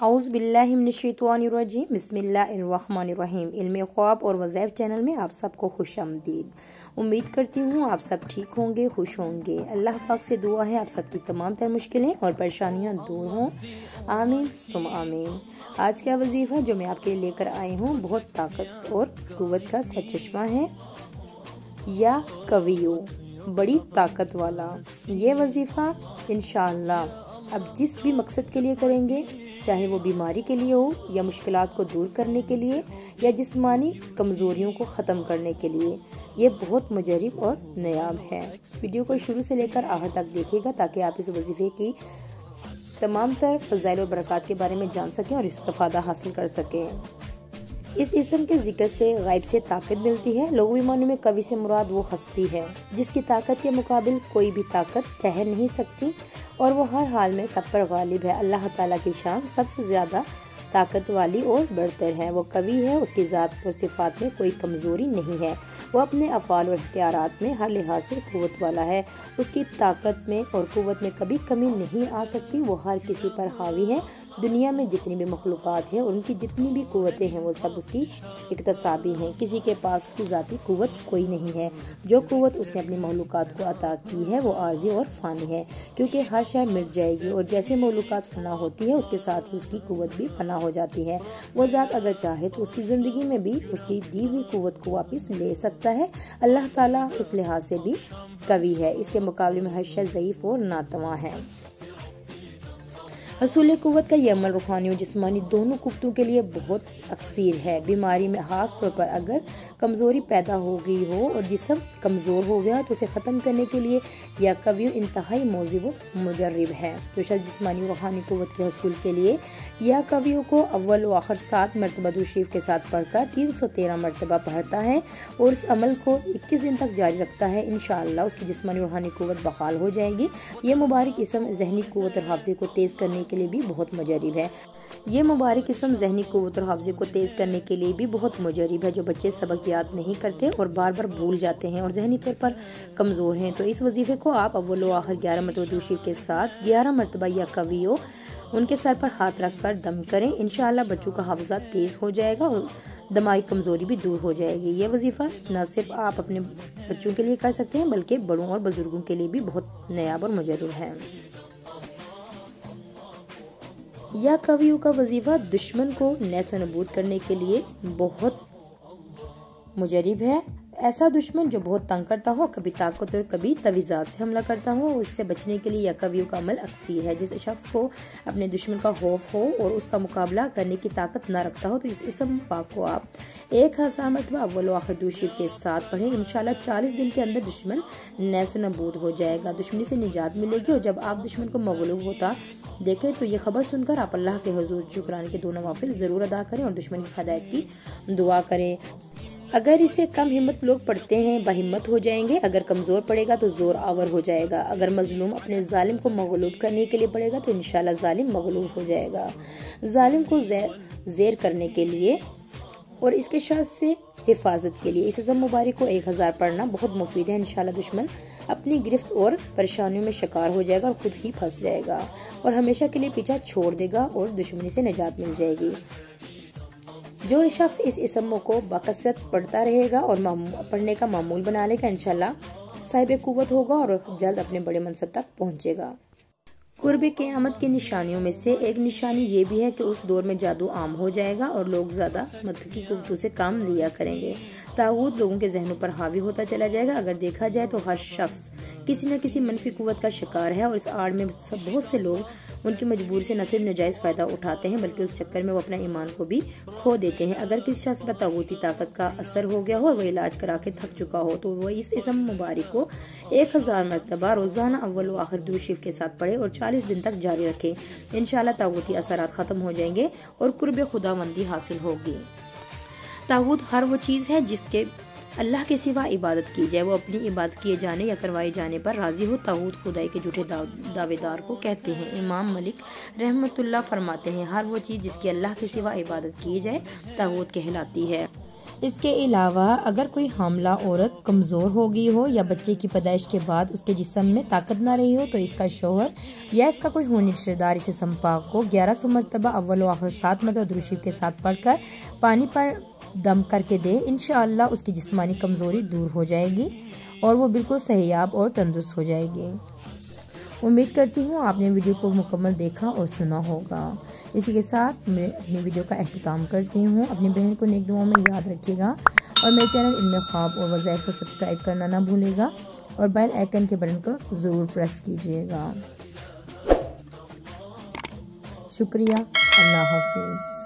औज़ बिल्लाहि मिनश्शैतानिर्रजीम बिस्मिल्लाहिर्रहमानिर्रहीम। इल्मे ख्वाब और वज़ाइफ चैनल में आप सबको खुश आमदीद। उम्मीद करती हूँ आप सब ठीक होंगे, खुश होंगे। अल्लाह पाक से दुआ है आप सबकी तमाम तर मुश्किलें और परेशानियाँ दूर हों, आमीन सुम आमीन। आज का वजीफ़ा जो मैं आपके लिए लेकर आई हूँ बहुत ताकत और कुव्वत का सरचश्मा है। या कवियों, बड़ी ताकत वाला ये वजीफ़ा इंशाअल्लाह अब जिस भी मकसद के लिए करेंगे, चाहे वो बीमारी के लिए हो या मुश्किलात को दूर करने के लिए या जिस्मानी कमज़ोरियों को ख़त्म करने के लिए, ये बहुत मुजरिब और नायाब है। वीडियो को शुरू से लेकर आखिर तक देखिएगा ताकि आप इस वजीफ़े की तमाम तर फ़ज़ाइल और बरक़ात के बारे में जान सकें और इस्तिफ़ादा हासिल कर सकें। इस इसम के जिक्र से गायब से ताकत मिलती है। लोगों मानों में कवि से मुराद वो हस्ती है जिसकी ताकत के मुकाबिल कोई भी ताकत ठहर नहीं सकती और वो हर हाल में सब पर गालिब है। अल्लाह ताला की शान सबसे ज़्यादा ताकत वाली और बढ़तर है। वो कवि है, उसकी ज़ात और सिफ़ात में कोई कमज़ोरी नहीं है। वो अपने अफ़ाल और इख्तियारात में हर लिहाज से क़ुव्वत वाला है। उसकी ताकत में और क़ुव्वत में कभी कमी नहीं आ सकती। वो हर किसी पर हावी है। दुनिया में जितनी भी मखलूक़ात हैं, उनकी जितनी भी क़ुव्वतें हैं, वो सब उसकी इक्तसाबी हैं। किसी के पास उसकी ज़ाती क़ुव्वत कोई नहीं है। जो क़ुव्वत उसने अपनी मखलूक़ात को अता की है वो आर्ज़ी और फ़ानी है, क्योंकि हर शय मिट जाएगी और जैसे मखलूक़ात फ़ना होती है उसके साथ ही उसकी क़ुव्वत भी फ़ना हो जाती है। वो ज़ात अगर चाहे तो उसकी ज़िंदगी में भी उसकी दी हुई क़ुव्वत को वापस ले सकता है। अल्लाह ताला उस लिहाज से भी कवी है। इसके मुकाबले में हर शय ज़ईफ़ और नातवा है। हसूल क़ुव्वत का ये अमल रूहानी और जिस्मानी दोनों कुफ्तों के लिए बहुत अक्सीर है। बीमारी में खास तौर पर अगर कमज़ोरी पैदा हो गई हो और जिस्म कमज़ोर हो गया तो उसे ख़त्म करने के लिए या कवियों इंतहाई मौज़िब व मुजर्रिब है। तो शायद जिस्मानी और रूहानी क़ुव्वत के हसूल के लिए या कवियों को अव्वल व आखिर 7 मरतबा दुरूद शरीफ के साथ पढ़कर 313 मरतबा पढ़ता है और इस अमल को 21 दिन तक जारी रखता है। इंशाअल्लाह उसकी जिस्मानी और रूहानी क़ुव्वत बहाल हो जाएगी। ये मुबारक इसम ज़हनी क़ुव्वत और हाफ़ज़े को तेज़ करने के लिए भी बहुत मुजरिब है। ये मुबारक इसम ज़हनी क़ुव्वत और हाफ़ज़े को तेज़ करने के लिए भी बहुत मुजरिब है। जो बच्चे सबक याद नहीं करते और बार बार भूल जाते हैं और ज़हनी तौर पर कमज़ोर हैं, तो इस वजीफ़े को आप अव्वल व आखिर 11 मरतबा दुरूद शरीफ के साथ 11 मरतबा या कवियों उनके सर पर हाथ रखकर दम करें। इंशाअल्लाह बच्चों का हाफ़ज़ा तेज़ हो जाएगा और दिमागी कमज़ोरी भी दूर हो जाएगी। ये वजीफ़ा न सिर्फ आप अपने बच्चों के लिए कर सकते हैं बल्कि बड़ों और बुजुर्गों के लिए भी बहुत नायाब और मुजरिब है। यह कवियों का वजीफ़ा दुश्मन को नेस्तनाबूद करने के लिए बहुत मुजरिब है। ऐसा दुश्मन जो बहुत तंग करता हो, कभी ताकत और कभी तवीज़ात से हमला करता हो, उससे बचने के लिए यह कवियों का अमल अक्सीर है। जिस शख्स को अपने दुश्मन का खौफ हो और उसका मुकाबला करने की ताकत न रखता हो, तो इस इसम पाक को आप 1000 मरतबा अव्वल व आखिर दुरूद शरीफ के साथ पढ़ें। इंशाअल्लाह 40 दिन के अंदर दुश्मन नेस्तनाबूद हो जाएगा, दुश्मनी से निजात मिलेगी। और जब आप दुश्मन को मगलूब होता देखें तो ये खबर सुनकर आप अल्लाह के हुजूर शुक्राने के 2 नवाफिल ज़रूर अदा करें और दुश्मन की हिदायत की दुआ करें। अगर इसे कम हिम्मत लोग पढ़ते हैं बहिम्मत हो जाएंगे, अगर कमज़ोर पड़ेगा तो ज़ोर आवर हो जाएगा। अगर मजलूम अपने जालिम को मगलूब करने के लिए पड़ेगा तो इंशाअल्लाह जालिम मगलूब हो जाएगा। जालिम को ज़ेर करने के लिए और इसके शर से हिफाजत के लिए इस इसम मुबारक को 1000 पढ़ना बहुत मुफीद है। इंशाअल्लाह दुश्मन अपनी गिरफ्त और परेशानियों में शिकार हो जाएगा और ख़ुद ही फंस जाएगा और हमेशा के लिए पीछा छोड़ देगा और दुश्मनी से निजात मिल जाएगी। जो शख्स इस इसम को बाकसरत पढ़ता रहेगा और पढ़ने का मामूल बना लेगा, इंशाअल्लाह साहिब क़ुव्वत होगा और जल्द अपने बड़े मनसब तक पहुँचेगा। कुर्ब क़यामत की निशानियों में से एक निशानी ये भी है कि उस दौर में जादू आम हो जाएगा और लोग ज़्यादा मत्थकी कुव्वतों से काम लिया करेंगे। तागूत लोगों के जहनों पर हावी होता चला जाएगा। अगर देखा जाए तो हर शख्स किसी न किसी मनफी कुव्वत का शिकार है और इस आड़ में बहुत से लोग उनकी मजबूरी से न सिर्फ नाजायज़ फ़ायदा उठाते हैं बल्कि उस चक्कर में वो अपना ईमान को भी खो देते हैं। अगर किसी शख्स पर तागूती ताकत का असर हो गया हो और वह इलाज करा के थक चुका हो तो वह इस इसम मुबारक को 1000 मरतबा रोज़ाना अव्वल व आखिर दुरूद शरीफ के साथ पढ़े और 40 दिन तक जारी रखे। इंशाअल्लाह तागूती असरात ख़त्म हो जाएंगे और कुर्ब खुदावंदी हासिल होगी। तागूत हर वो चीज़ है जिसके अल्लाह के सिवा इबादत की जाए, वो अपनी इबादत किए जाने या करवाए जाने पर राज़ी हो। तागूत खुदाई के झूठे दावेदार को कहते हैं। इमाम मलिक रहमतुल्लाह फरमाते हैं, हर वो चीज़ जिसकी अल्लाह के सिवा इबादत की जाए तागूत कहलाती है। इसके अलावा अगर कोई हामला औरत कमज़ोर हो गई हो या बच्चे की पैदाइश के बाद उसके जिस्म में ताकत ना रही हो तो इसका शौहर या इसका कोई खूनी रिश्तेदार इसे संपाक को 1100 मरतबा अव्वल व आखिर 7 मरतबा दुरूद शरीफ के साथ पढ़कर पानी पर दम करके दे। इंशाअल्लाह उसकी जिस्मानी कमज़ोरी दूर हो जाएगी और वो बिल्कुल सेहतयाब और तंदुरुस्त हो जाएगी। उम्मीद करती हूँ आपने वीडियो को मुकम्मल देखा और सुना होगा। इसी के साथ मैं अपनी वीडियो का अख्तिताम करती हूँ। अपनी बहन को नेक दुआओं में याद रखिएगा और मेरे चैनल इल्म ख्वाब और वज़ाइफ को सब्सक्राइब करना ना भूलिएगा और बेल आइकन के बटन को ज़रूर प्रेस कीजिएगा। शुक्रिया। अल्लाह हाफिज़।